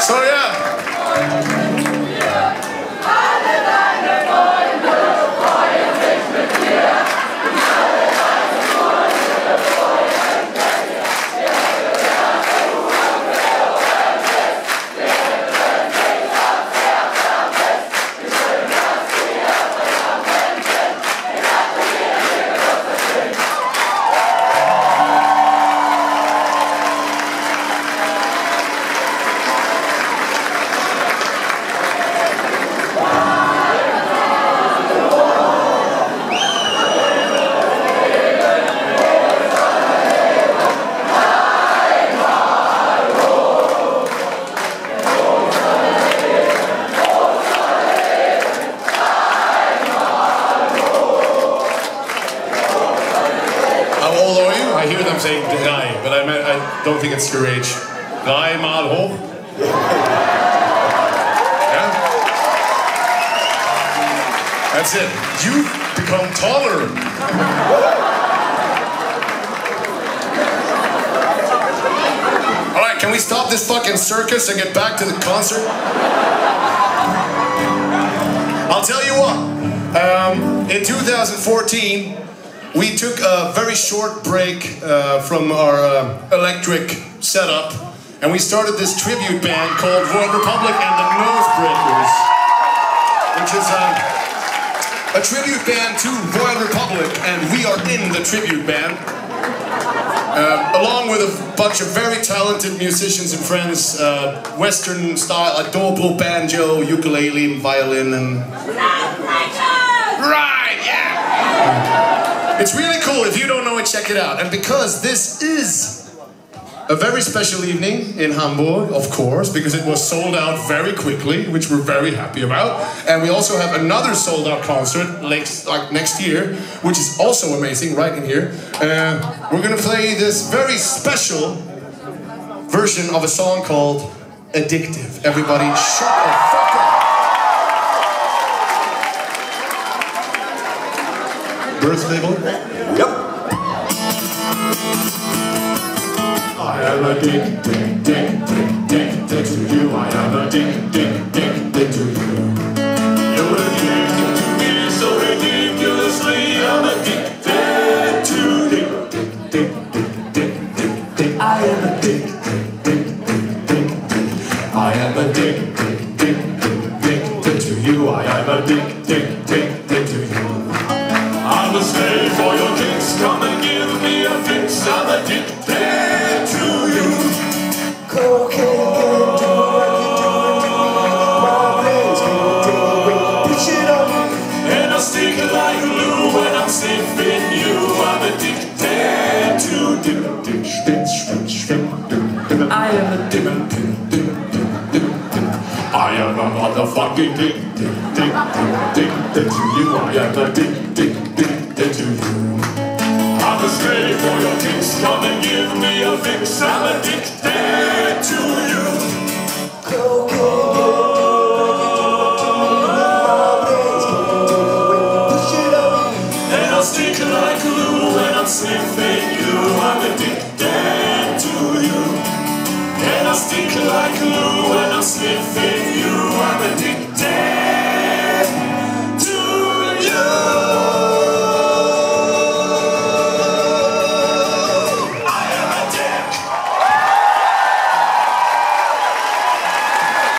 So yeah. I hear them saying Guy, but I don't think it's your age. Guy mal hoch. Yeah? That's it. You've become taller. Alright, can we stop this fucking circus and get back to the concert? I'll tell you what. In 2014, we took a very short break from our electric setup, and we started this tribute band called Royal Republic and the Nosebreakers, which is a tribute band to Royal Republic, and we are in the tribute band, along with a bunch of very talented musicians and friends, Western style, a dobro, banjo, ukulele, and violin, and... Right, yeah! It's really cool. If you don't know it, check it out. And because this is a very special evening in Hamburg, of course, because it was sold out very quickly, which we're very happy about. And we also have another sold out concert next year, which is also amazing, right in here. We're gonna play this very special version of a song called Addictive. Everybody shut the fuck up. Birth label? Yep. I am addicted to you. I am addicted to you. You're addicted to me so ridiculously. I'm addicted to you. I am addicted. I am addicted to you. I am addicted to you. I'm a slave for your kicks, come and give me a fix. I'm addicted to you. Cocaine and I stick like glue when I'm sniffing you. I'm addicted to you. I am addicted. I am a motherfucking addicted to you. I am addicted to you. I'm a slave for your kicks, come and give me a fix. I'm addicted to you. And I'll stick like glue when I'm sniffing you. I'm addicted to you. And I'll stick like glue when I'm sniffing you. I'm addicted.